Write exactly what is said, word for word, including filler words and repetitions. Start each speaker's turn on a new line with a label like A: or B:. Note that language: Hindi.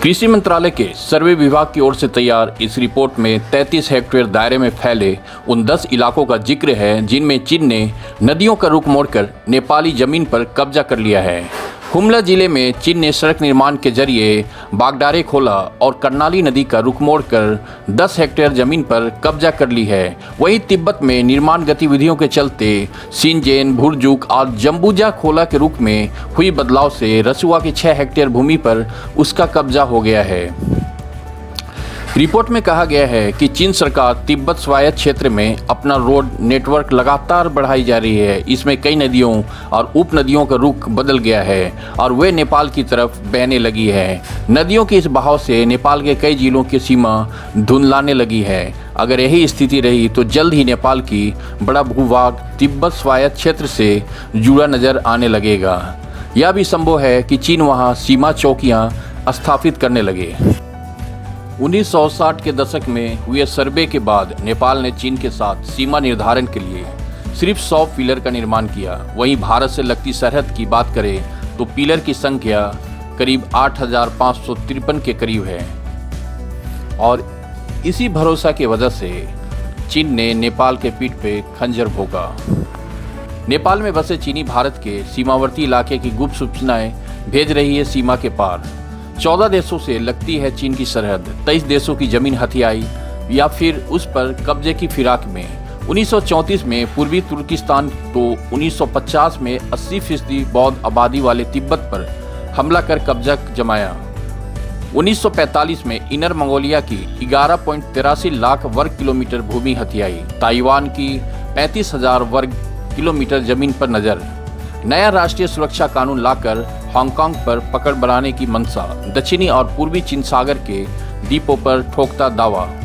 A: कृषि मंत्रालय के सर्वे विभाग की ओर से तैयार इस रिपोर्ट में तैंतीस हेक्टेयर दायरे में फैले उन दस इलाकों का जिक्र है जिनमें चीन ने नदियों का रुख मोड़कर नेपाली जमीन पर कब्जा कर लिया है। हुमला जिले में चीन ने सड़क निर्माण के जरिए बागडारे खोला और कर्णाली नदी का रुख मोड़कर दस हेक्टेयर जमीन पर कब्जा कर ली है। वहीं तिब्बत में निर्माण गतिविधियों के चलते सिंजेन, भुरजुक और जम्बुजा खोला के रुख में हुई बदलाव से रसुआ की छह हेक्टेयर भूमि पर उसका कब्जा हो गया है। रिपोर्ट में कहा गया है कि चीन सरकार तिब्बत स्वायत्त क्षेत्र में अपना रोड नेटवर्क लगातार बढ़ाई जा रही है। इसमें कई नदियों और उप नदियों का रुख बदल गया है और वे नेपाल की तरफ बहने लगी है। नदियों के इस बहाव से नेपाल के कई जिलों की सीमा धुंधलाने लगी है। अगर यही स्थिति रही तो जल्द ही नेपाल की बड़ा भूभाग तिब्बत स्वायत्त क्षेत्र से जुड़ा नजर आने लगेगा। यह भी संभव है कि चीन वहां सीमा चौकियां स्थापित करने लगे। उन्नीस सौ साठ के दशक में हुए सर्वे के बाद नेपाल ने चीन के साथ सीमा निर्धारण के लिए सिर्फ सौ पिलर का निर्माण किया। वहीं भारत से लगती सरहद की बात करें तो पिलर की संख्या करीब आठ हजार पाँच सौ तिरपन के करीब है और इसी भरोसा की वजह से चीन ने नेपाल के पीठ पे खंजर भोंका। नेपाल में बसे चीनी भारत के सीमावर्ती इलाके की गुप्त सूचनाएं भेज रही है। सीमा के पार चौदह देशों से लगती है चीन की सरहद। तेईस देशों की जमीन हथियाई या फिर उस पर कब्जे की फिराक में। उन्नीस सौ चौंतीस में पूर्वी तुर्किस्तान तो उन्नीस सौ पचास में अस्सी फीसदी बौद्ध आबादी वाले तिब्बत पर हमला कर कब्जा जमाया। उन्नीस सौ पैंतालीस में इनर मंगोलिया की ग्यारह पॉइंट तिरासी लाख वर्ग किलोमीटर भूमि हथियाई। ताइवान की पैंतीस हजार वर्ग किलोमीटर जमीन पर नजर। नया राष्ट्रीय सुरक्षा कानून लाकर हांगकांग पर पकड़ बनाने की मंशा। दक्षिणी और पूर्वी चीन सागर के द्वीपों पर ठोकता दावा।